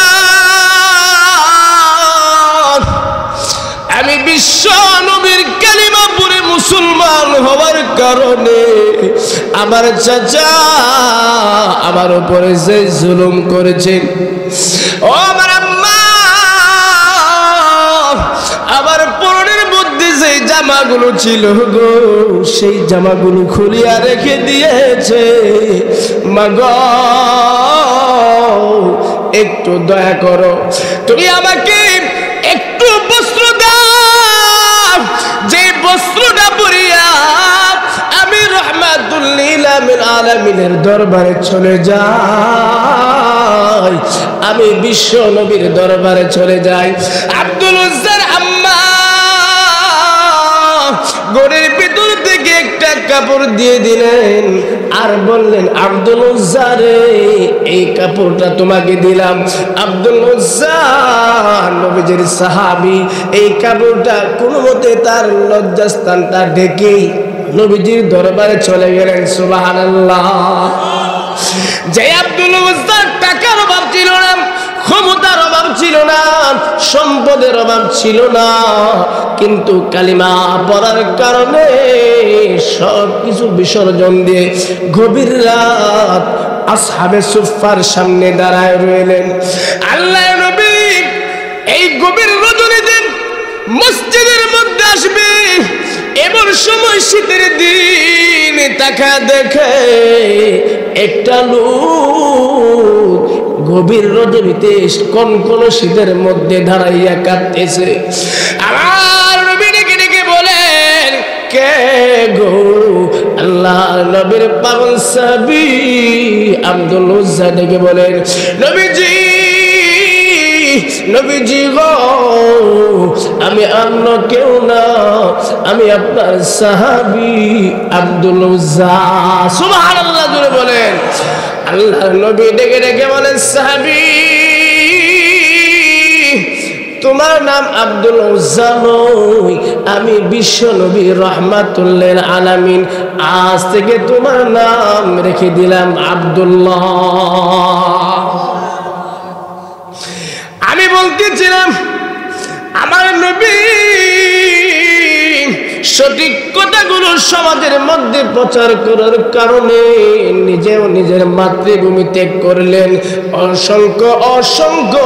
Speaker 1: জান, আমি বিশ্ব নবীর কালিমা পড়ে মুসলমান হওয়ার কারণে আমার চাচা আমার উপরে যে জুলুম করেছেন, ও আমার আম্মা, আমার পরনের মধ্যে যে জামাগুলো ছিল গো, সেই জামাগুলো খুলিয়া রেখে দিয়েছে। মা গো, একটু দয়া করো, তুমি আমাকে একটু বস্ত্র দাও, যে বস্ত্রটা পরিয়া আমি রাহমাতুল লিল আলামিনের দরবারে চলে যাই, আমি বিশ্ব নবীর দরবারে চলে যাই। আব্দুল উজ্জার আম্মা ঘরের ভিতর থেকে একটা কাপড় দিয়ে দিলেন আর বললেন, আব্দুল উজ্জা রে, এই কাপড়টা তোমাকে দিলাম। আব্দুল উজ্জা নবীজির সাহাবী, এই কাপড়টা কোনো মতে তার লজ্জাস্থানটা ঢেকে নবীজির দরবারে চলে গেলেন। সুবহানাল্লাহ। যে আব্দুল উজ্জার টাকার অভাব ছিল না, ক্ষমতার অভাব ছিল না, সম্পদের অভাব ছিল না, কিন্তু কালিমা পড়ার কারণে সব কিছু বিসর্জন দিয়ে গভীর রাত আসহাবে সুফফার সামনে দাঁড়ায় রইলেন। আল্লাহ নবী এই গভীর রজনীতে মসজিদের মধ্যে আসবে, এমন সময় শীতের দিন তাকা দেখে একটা লোক গভীর রজনীতে কোন কোন শীতের মধ্যে দাঁড়াইয়া কাঁদতেছে। আমার নবী ডেকে ডেকে বলেন, কে গো? আল্লাহ নবীর পাগল সাহাবী আব্দুল উজ্জা ডেকে বলেন, নবীজি, নবীজি গো, আমি অন্য কেউ না, আমি আপনার সাহাবী আব্দুল উজ্জা। সুবহানাল্লাহ জোরে বলেন। আল্লাহ নবী ডেকে ডেকে বলেন, সাহাবী, তোমার নাম আব্দুল উজ্জা নয়, আমি বিশ্ব নবী রাহমাতুল লিল আলামিন, আজ থেকে তোমার নাম রেখে দিলাম আব্দুল্লাহ। আমি বলতেছিলাম, আমার নবী সঠিক কথাগুলো সমাজের মধ্যে প্রচার করার কারণে নিজেও নিজের মাতৃভূমি ত্যাগ করলেন। অসংখ্য অসংখ্য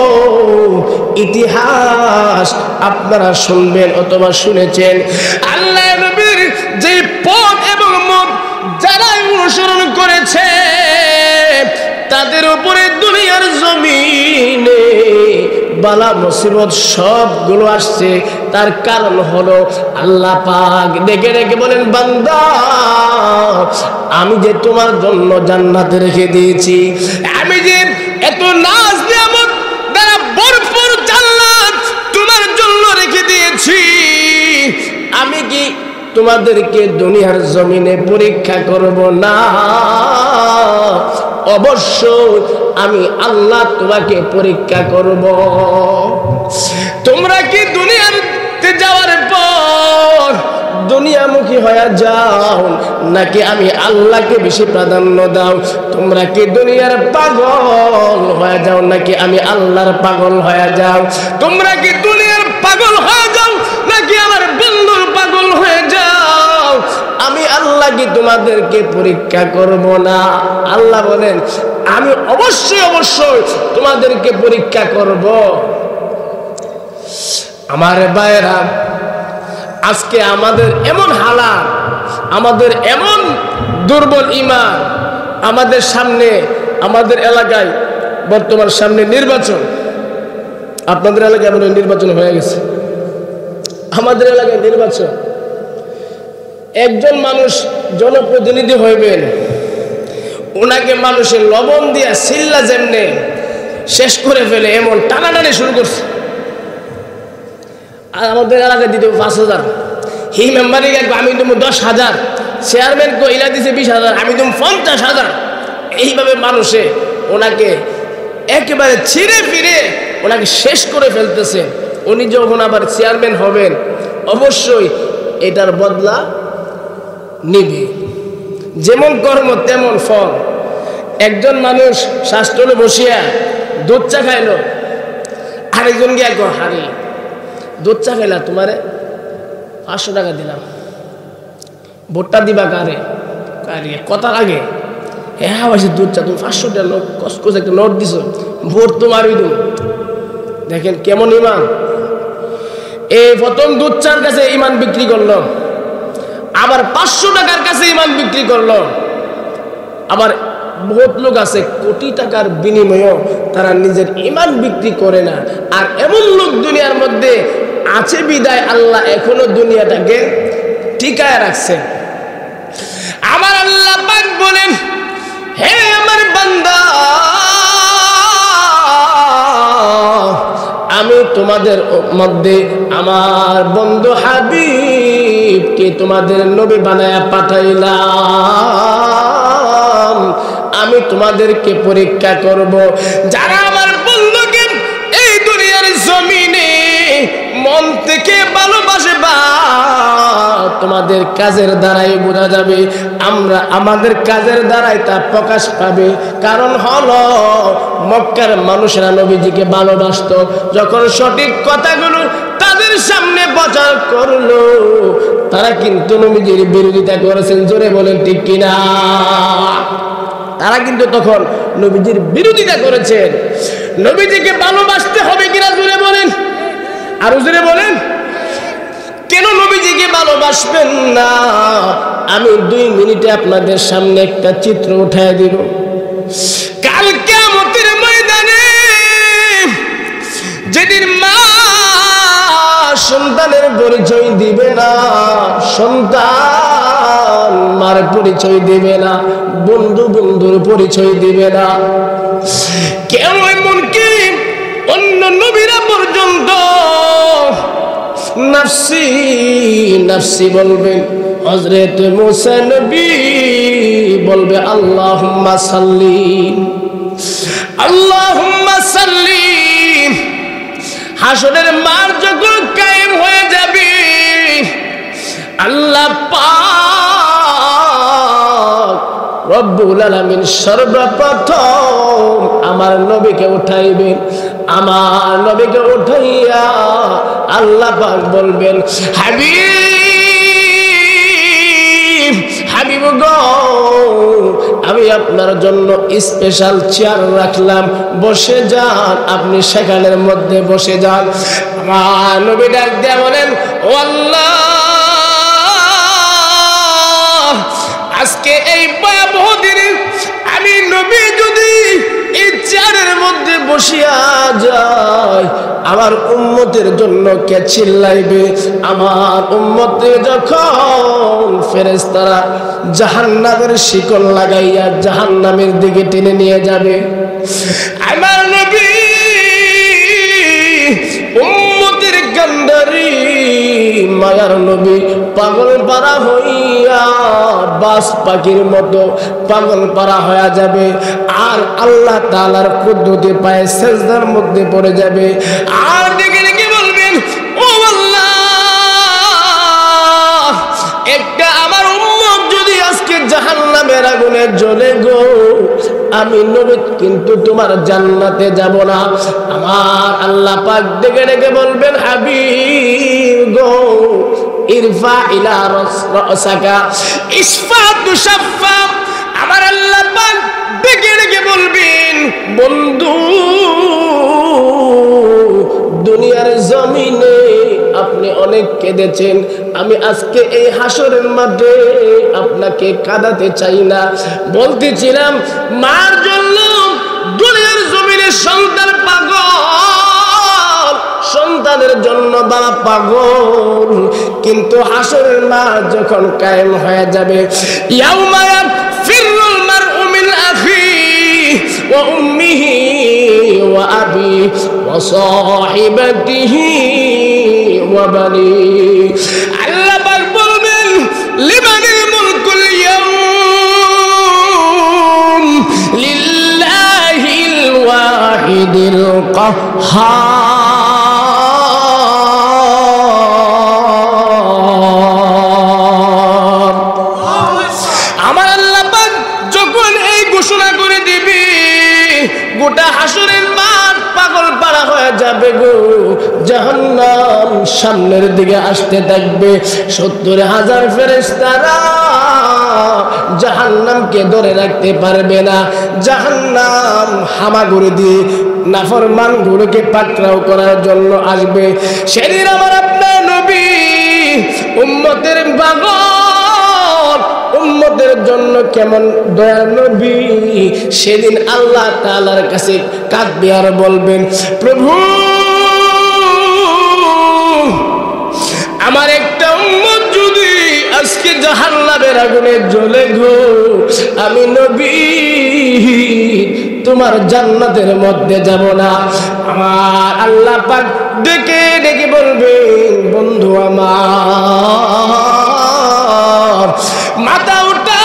Speaker 1: ইতিহাস আপনারা শুনবেন অথবা শুনেছেন। আল্লাহ নবীর যে পথ এবং মত যারা অনুসরণ করেছে, তাদের উপরে দুনিয়ার জমিনে বালা মুসিবত সবগুলো আসছে। তার কারণ হলো আল্লাহ পাক ডেকে ডেকে বলেন, বান্দা, আমি যে তোমার জন্য জান্নাতে রেখে দিয়েছি, আমি যে এত নাজ নিয়ামত দ্বারা ভরপুর জান্নাত তোমার জন্য রেখে দিয়েছি, আমি কি তোমাদেরকে দুনিয়ার জমিনে পরীক্ষা করব না? অবশ্যই আমি আল্লাহ তোমাকে পরীক্ষা করব। তোমরা কি দুনিয়াতে যাওয়ার পর দুনিয়ামুখী হয়ে যাও, নাকি আমি আল্লাহকে বেশি প্রাধান্য দাও? তোমরা কি দুনিয়ার পাগল হয়ে যাও, নাকি আমি আল্লাহর পাগল হয়ে যাও? তোমরা কি দুনিয়ার পাগল হয়ে যাও, নাকি আমার বন্ধুর পাগল হয়ে যাও? আমি আল্লাহ কি তোমাদেরকে পরীক্ষা করব না? আল্লাহ বলেন, আমি অবশ্যই অবশ্যই তোমাদেরকে পরীক্ষা করব। আমার ভাইরা, আজকে আমাদের এমন হালাত, আমাদের এমন দুর্বল ঈমান, আমাদের সামনে, আমাদের এলাকায় বর্তমান সামনে নির্বাচন। আপনাদের এলাকায় আমাদের নির্বাচন হয়ে গেছে, আমাদের এলাকায় নির্বাচন। একজন মানুষ জনপ্রতিনিধি হইবেন, ওনাকে মানুষের লবণ দিয়া সিল্লা যেমনে শেষ করে ফেলে, এমন টানাটানি শুরু করছে। আর আমাদের এলাকায় দিতে পাঁচ হাজার, হি মেম্বারে আমি তুমি দশ হাজার, চেয়ারম্যান কইলা দিছে বিশ হাজার, আমি তুমি পঞ্চাশ হাজার। এইভাবে মানুষে ওনাকে একেবারে ছিঁড়ে ফিরে ওনাকে শেষ করে ফেলতেছে। উনি যখন আবার চেয়ারম্যান হবেন অবশ্যই এটার বদলা নিবে, যেমন কর্ম তেমন ফল। একজন মানুষ শাস্ত্রে বসিয়া দুধ চা খাইলো, আরেকজন গিয়ে একবার হারি দুধ চা খাইলা, তোমারে পাঁচশো টাকা দিলাম, ভোটটা দিবা কারে? কারে কথা লাগে, হ্যাঁ বলছে দুধ চা, তুমি পাঁচশো টাকা নোট কষ্ট করে একটা নোট দিছো, ভোট তোমারই দেব। দেখেন কেমন ইমান। এই প্রথম দুধ চার কাছে ইমান বিক্রি করলো, আবার পাঁচশো টাকার কাছে ইমান বিক্রি করলো। আবার বহুত লোক আছে কোটি টাকার বিনিময়েও তারা নিজের ইমান বিক্রি করে না। আর এমন লোক দুনিয়ার মধ্যে আছে বিদায় আল্লাহ এখনো দুনিয়াটাকে টিকায় রাখছে। আমার আল্লাহ পাক বলেন, হে আমার বান্দা, আমি তোমাদের মধ্যে আমার বন্ধু হাবিবকে তোমাদের নবী বানায়া পাঠাইলাম। আমি তোমাদেরকে পরীক্ষা করব। যারা আমার বন্ধুকে এই দুনিয়ার জমিনে মন থেকে ভালোবাসে, বা তোমাদের কাজের দ্বারাই বোঝা যাবে, আমরা আমাদের কাজের দ্বারাই তা প্রকাশ পাবে। কারণ হলো মক্কার মানুষরা নবীজিকে ভালোবাসতো, যখন সঠিক কথাগুলো তাদের সামনে প্রচার করলো তারা কিন্তু নবীজির বিরোধিতা করেছেন। জোরে বলেন ঠিক কিনা? তারা কিন্তু তখন নবীজির বিরোধিতা করেছেন। নবীজিকে ভালোবাসতে হবে কিনা জোরে বলেন, আরো জোরে বলেন। কেন নবীজিকে ভালোবাসবেন না? আমি দুই মিনিটে আপনাদের সামনে একটা চিত্র উঠায় দিব। কাল কিয়ামতের ময়দানে যেদিন মা সন্তানের পরিচয় দিবে না, সন্তান মার পরিচয় দিবে না, বন্ধু বন্ধুর পরিচয় দিবে না। কেন এমনকি অন্য নবীরা পর্যন্ত নফসি নফসি বলবেন। হযরত মুসা নবী বলবে আল্লাহুম্মা সাল্লি আল্লাহুম্মা সাল্লি। হাসরের মাঠ যখন কায়েম হয়ে যাবে, আল্লাহ পাক রব্বুল আলামিন সর্বপ্রথম আমার নবীকে উঠাইবেন। আমার নবীকে উঠাইয়া আল্লাহ পাক বলবেন, হাবিব হাবিব গো, আমি আপনার জন্য স্পেশাল চেয়ার রাখলাম, বসে যান, আপনি সেখানের মধ্যে বসে যান। আমার নবী ডাক দিয়া বলেন, ও আল্লাহ, আজকে এই ভয়াবহ দিনে আমি নবী যদি এই চেয়ারের মধ্যে বসিয়া যায়, আমার উম্মতের জন্য কে চিল্লাইবে? আমার উম্মতে যখন ফেরেশতারা জাহান্নামের শিকল লাগাইয়া জাহান্নামের দিকে টেনে নিয়ে যাবে, আমার নবী উম্মতের কান্ডারি মায়ার নবী পাগল পারা হইয়া বাস পাখির মতো পাগল পারা হয়ে যাবে। আর আল্লাহ তাআলার কুদরতে পায়ে সিজদার মধ্যে পড়ে যাবে। আর ডেকে ডেকে বলবেন, ও আল্লাহ, একটা আমার উম্মত যদি আজকে জাহান্নামের আগুনে জ্বলে গো, আমি নবী কিন্তু তোমার জান্নাতে যাব না। আমার আল্লাহ পাক ডেকে ডেকে বলবেন, হাবিব গো, ইরফা ইলা রাসাকা ইসফা তুশাফা। আমার আল্লাহ পাক ডেকে ডেকে বলবেন, বন্ধু, দুনিয়ার জমিনে আপনি অনেক কেঁদেছেন, আমি আজকে এই হাসরের মাঠে আপনাকে কাঁদাতে চাই না। বলতেছিলাম মার জন্য দুনিয়ার জমিনে সন্তান পাগল, সন্তানের জন্য বাবা পাগল, কিন্তু হাসরের মাঠ যখন কায়েম হয়ে যাবে, ইয়াউমা ইয়াফিরুল মারউ মিন আখিহি ওয়া উম্মিহি ওয়া আবিহি ওয়া সাহিবাতিহি ওয়া বানিহি। আল্লাহ পাক বলবেন, লিমানিল মুলকুল ইয়াউম লিল্লাহিল ওয়াহিদ হার। আমার আল্লাহ পাক যখন এই ঘোষণা করে দিবি, গোটা হাসরের মাঠ পাগল পাড়া হয়ে যাবে গো। জাহান্নাম সামনের দিকে আসতে থাকবে, সত্তর হাজার ফেরেশতারা জাহান্নামকে ধরে রাখতে পারবে না। জাহান্নাম হামাগুড়ি দিয়ে নাফরমান গুলোকে পাকড়াও করার জন্য আসবে। সেদিন আমার আপনার নবী উম্মতের পাগল, উম্মতের জন্য কেমন দয়ার নবী, সেদিন আল্লাহ তাআলার কাছে কাঁদবে আর বলবেন, প্রভু আমার একটা উম্মত যদি আজকে জাহান্নামের আগুনে জ্বলে গো, আমি নবী তোমার জান্নাতের মধ্যে যাব না। আমার আল্লাহ পাক ডেকে ডেকে বলবেন, বন্ধু আমার মাথা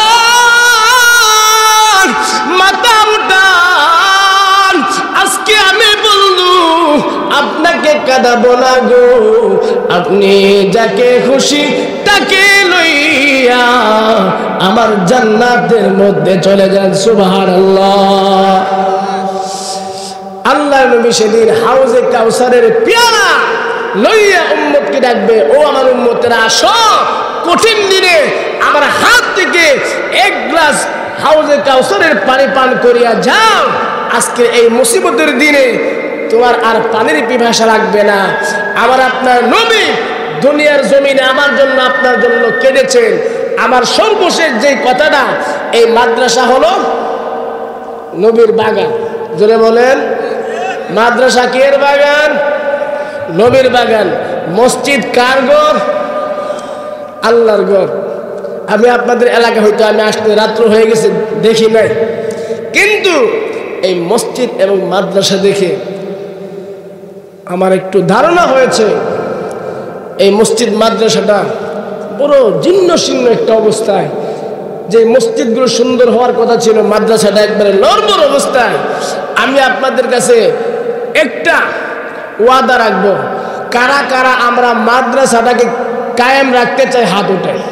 Speaker 1: উঠান, মাথা উঠান, আজকে আমি বন্ধু আপনাকে কাঁদাবো না গো, আপনি যাকে খুশি তাকে লইয়া আমার জান্নাতের মধ্যে চলে যান। সুবহানাল্লাহ। আল্লাহ নবী সেদিন হাউজে কাউসারের পেয়ালা লইয়া উম্মতকে ডাকবে, ও আমার উম্মতেরা আসো, কঠিন দিনে আমার হাত থেকে এক গ্লাস হাউজে কাউসারের পানি পান করিয়া যাও। আজকে এই মুসিবতের দিনে তোমার আর পানির পিপাসা লাগবে না। আমার আপনার নবী দুনিয়ার জমিনে আমার জন্য আপনার জন্য কেঁদেছেন। আমার সর্বশেষ যে কথাটা, এই মাদ্রাসা হলো নবীর বাগান। জোরে বলেন, মাদ্রাসা কের বাগান? নবীর বাগান। মসজিদ কার ঘর? আল্লাহর ঘর। আমি আপনাদের এলাকা হয়তো আমি আসতে রাত্র হয়ে গেছে, দেখি নাই, কিন্তু এই মসজিদ এবং মাদ্রাসা দেখে আমার একটু ধারণা হয়েছে এই মসজিদ মাদ্রাসাটা বড় জীর্ণ শীর্ণ একটা অবস্থায়। যে মসজিদগুলো সুন্দর হওয়ার কথা ছিল, মাদ্রাসাটা একবারে নড়বড় অবস্থায়। আমি আপনাদের কাছে একটা ওয়াদা রাখবো, কারা কারা আমরা মাদ্রাসাটাকে কায়েম রাখতে চাই, হাত উঠাই।